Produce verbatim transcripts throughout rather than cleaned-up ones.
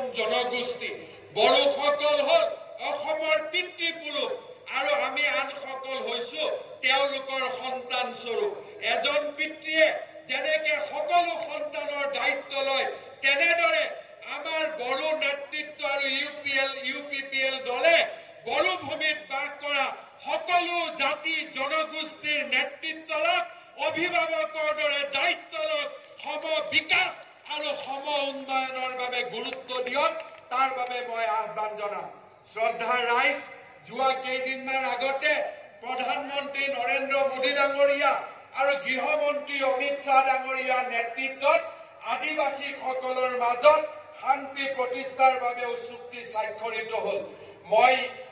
জনগোষ্ঠী বড়োসকল হল অসমৰ পিতৃপুৰুষ আৰু আমি আনসকল হৈছো তেওঁলোকৰ সন্তান স্বৰূপ এজন পিতৃয়ে যেনেকে সকলো সন্তানৰ দায়িত্ব লয় তেনেদৰে আমাৰ বড়ো নেতৃত্ব আৰু U P L U P P L দলে বড়ো ভূমিত বাস কৰা সকলো জাতি জনগোষ্ঠীৰ নেতৃত্ব লওক অভিভাৱকৰ দৰে দায়িত্ব লওক সম বিকাশ আৰু সম উন্নয়নৰ বাবে গুৰুত্ব দিয়ক তাৰ বাবে মই আহ্বান জনাম শ্ৰদ্ধাৰ ৰাইজ যোৱা কেইদিনমান আগতে প্ৰধানমন্ত্ৰী নৰেন্দ্ৰ মোদী ডাঙৰীয়া আৰু গৃহমন্ত্ৰী অমিত শ্বাহ ডাঙৰীয়াৰ নেতৃত্বত আদিবাসীসকলৰ মাজত শান্তি প্ৰতিষ্ঠাৰ বাবেও চুক্তি স্বাক্ষৰিত হ'ল মই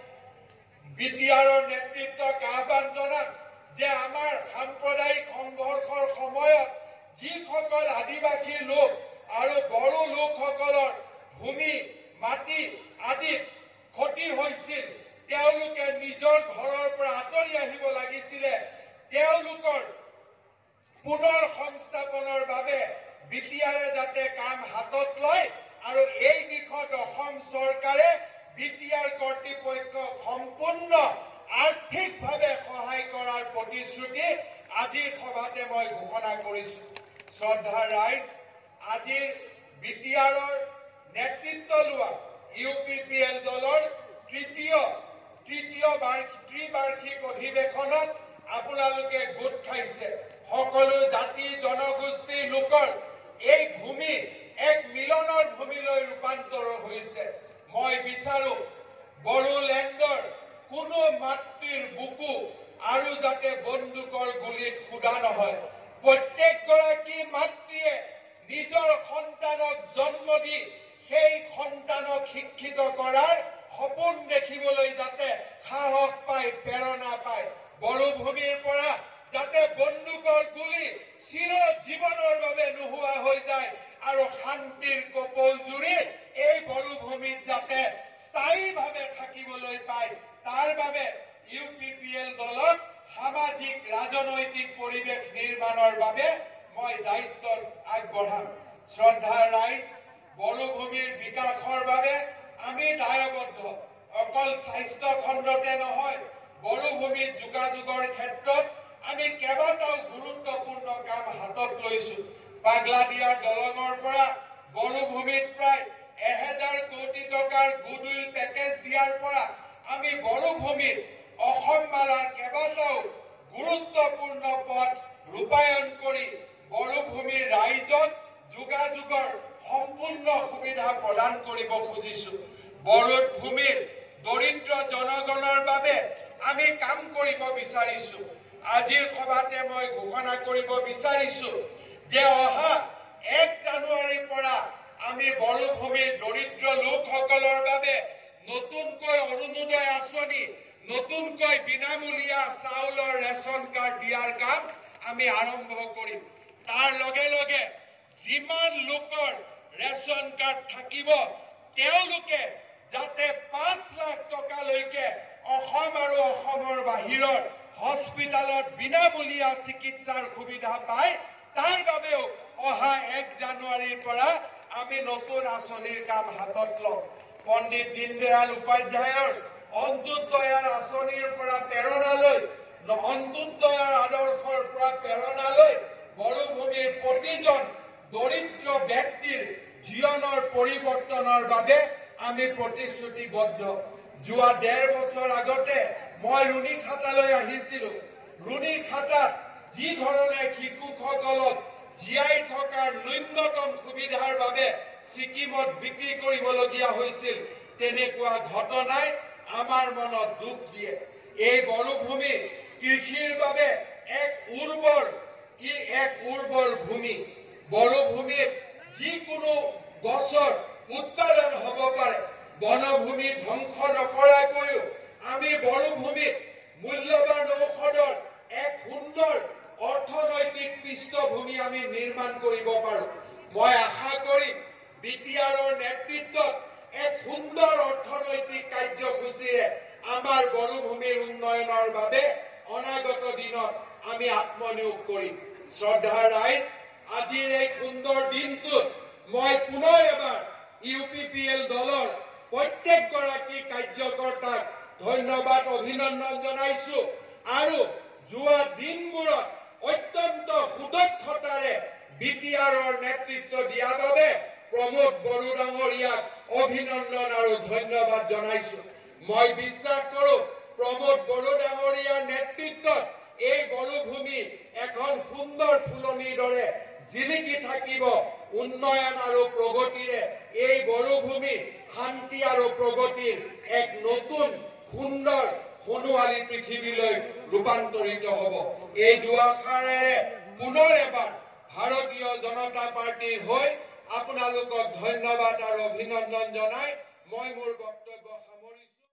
বি টি আৰৰ নেতৃত্বক আহ্বান জনাম যে আমাৰ সাম্প্ৰদায়িক সংঘৰ্ষৰ সময়ত যিসকল আদিবাসী লোক আৰু বড়ো লোকসকলৰ ভূমি মাটি আদিত ক্ষতি হৈছিল তেওঁলোকে নিজৰ ঘৰৰ পৰা আঁতৰি আহিব লাগিছিলে তেওঁলোকৰ পুনৰ সংস্থাপনৰ বাবে বি টি আৰে যাতে কাম হাতত লয় আৰু এই দিশত অসম চৰকাৰে বি টি আৰ কৰ্তৃপক্ষক সম্পূৰ্ণ আৰ্থিকভাৱে সহায় কৰাৰ প্ৰতিশ্ৰুতি আজিৰ সভাতে মই ঘোষণা কৰিছো শ্ৰদ্ধাৰ ৰাইজ আজিৰ বি টি আৰৰ নেতৃত্ব লোৱা ইউ পি পি এল দলৰ তৃতীয় তৃতীয় ত্ৰিবাৰ্ষিক অধিৱেশনত আপোনালোকে গোট খাইছে সকলো জাতি জনগোষ্ঠীৰ লোকৰ এই ভূমি এক মিলনৰ ভূমিলৈ ৰূপান্তৰ হৈছে মই বিচাৰো বড়োলেণ্ডৰ কোনো মাতৃৰ বুকু আৰু যাতে বন্দুকৰ গুলীত খুদা নহয় প্ৰত্যেকগৰাকী মাতৃয়ে নিজৰ সন্তানক জন্ম দি সেই সন্তানক শিক্ষিত কৰাৰ সপোন দেখিবলৈ যাতে সাহস পায় প্ৰেৰণা পায় বড়ো ভূমিৰ পৰা যাতে বন্দুকৰ গুলী চিৰ জীৱনৰ বাবে নোহোৱা হৈ যায় আৰু শান্তিৰ কপৌ জুৰি এই বড়ো ভূমিত যাতে স্থায়ীভাৱে থাকিবলৈ পায় তাৰ বাবে ইউ পি পি এল দলক সামাজিক ৰাজনৈতিক পৰিৱেশ নিৰ্মাণৰ বাবে মই দায়িত্ব আগবঢ়াম শ্ৰদ্ধাৰ ৰাইজ বড়ো ভূমিৰ বিকাশৰ বাবে আমি দায়বদ্ধ অকল স্বাস্থ্য খণ্ডতে নহয় বড়ো ভূমিৰ যোগাযোগৰ ক্ষেত্ৰত আমি কেইবাটাও গুৰুত্বপূৰ্ণ কাম হাতত লৈছো পাগলাদিয়াৰ দলঙৰ পৰা বড়ো ভূমিত প্ৰায় এহেজাৰ কোটি টকাৰ গুডউইল পেকেজ দিয়াৰ পৰা আমি বড়ো ভূমিত অসম মালাৰ কেইবাটাও গুৰুত্বপূৰ্ণ পথ ৰূপায়ণ কৰি বড়ো ভূমিৰ ৰাইজক যোগাযোগৰ সম্পূৰ্ণ সুবিধা প্ৰদান কৰিব খুজিছো বড়ো ভূমিৰ দৰিদ্ৰ জনগণৰ বাবে আমি কাম কৰিব বিচাৰিছো আজিৰ সভাতে মই ঘোষণা কৰিব বিচাৰিছো যে অহা এক জানুৱাৰীৰ পৰা আমি বড়ো ভূমিৰ দৰিদ্ৰ লোকসকলৰ বাবে নতুনকৈ অৰুণোদয় আঁচনি নতুনকৈ বিনামূলীয়া চাউলৰ ৰেচন কাৰ্ড দিয়াৰ কাম আমি আৰম্ভ কৰিম তাৰ লগে লগে যিমান লোকৰ ৰেচন কাৰ্ড থাকিব তেওঁলোকে যাতে পাঁচ লাখ টকালৈকে অসম আৰু অসমৰ বাহিৰৰ হস্পিটালত বিনামূলীয়া চিকিৎসাৰ সুবিধা পায় তাৰ বাবেও অহা এক জানুৱাৰীৰ পৰা আমি নতুন আঁচনিৰ কাম হাতত লওঁ পণ্ডিত দীনদয়াল উপাধ্যায়ৰ অন্ত্যোদয়াৰ আঁচনিৰ পৰা প্ৰেৰণালৈ অন্ত্যোদয়াৰ আদৰ্শৰ পৰা প্ৰেৰণালৈ বড়ো ভূমিৰ প্ৰতিজন দৰিদ্ৰ ব্যক্তিৰ জীৱনৰ পৰিৱৰ্তনৰ বাবে আমি প্ৰতিশ্ৰুতিবদ্ধ যোৱা ডেৰ বছৰ আগতে মই ৰুণী খাতালৈ আহিছিলো ৰুণী খাতাত যি ধৰণে শিশুসকলক জীয়াই থকাৰ ন্যূনতম সুবিধাৰ বাবে ছিকিমত বিক্ৰী কৰিবলগীয়া হৈছিল তেনেকুৱা ঘটনাই আমাৰ মনত দুখ দিয়ে এই বড়ো ভূমি কৃষিৰ বাবে এক উৰ্বৰ ই এক উৰ্বৰ ভূমি বড়ো ভূমিত যিকোনো গছৰ উৎপাদন হ'ব পাৰে বনভূমি ধ্বংস নকৰাকৈও আমি বড়ো ভূমিত মূল্যৱান ঔষধৰ এক সুন্দৰ অৰ্থনৈতিক পৃষ্ঠভূমি আমি নিৰ্মাণ কৰিব পাৰো মই আশা কৰিম বি টি আৰৰ নেতৃত্বত এক সুন্দৰ অৰ্থনৈতিক কাৰ্যসূচীৰে আমাৰ বড়ো ভূমিৰ উন্নয়নৰ বাবে অনাগত দিনত আমি আত্মনিয়োগ কৰিম শ্ৰদ্ধাৰ ৰাইজ আজিৰ এই সুন্দৰ দিনটোত মই পুনৰ এবাৰ ইউ পি পি এল দলৰ প্ৰত্যেকগৰাকী কাৰ্যকৰ্তাক ধন্যবাদ অভিনন্দন জনাইছো আৰু যোৱা দিনবোৰত অত্যন্ত সুদক্ষতাৰে বি টি আৰৰ নেতৃত্ব দিয়াৰ বাবে প্ৰমোদ বড়ো ডাঙৰীয়াক অভিনন্দন আৰু ধন্যবাদ জনাইছো। মই বিশ্বাস কৰো প্ৰমোদ বড়ো ডাঙৰীয়াৰ নেতৃত্বত এই বড়োভূমি এখন সুন্দৰ ফুলনিৰ দৰে জিলিকি থাকিব। উন্নয়ন আৰু প্ৰগতিৰে এই বড়োভূমি শান্তি আৰু প্ৰগতিৰ এক নতুন সুন্দৰ সোণোৱালী পৃথিৱীলৈ ৰূপান্তৰিত হ'ব। এই দুআষাৰেৰে পুনৰ এবাৰ ভাৰতীয় জনতা পাৰ্টিৰ হৈ আপোনালোকক ধন্যবাদ আৰু অভিনন্দন জনাই মই মোৰ বক্তব্য সামৰিছো।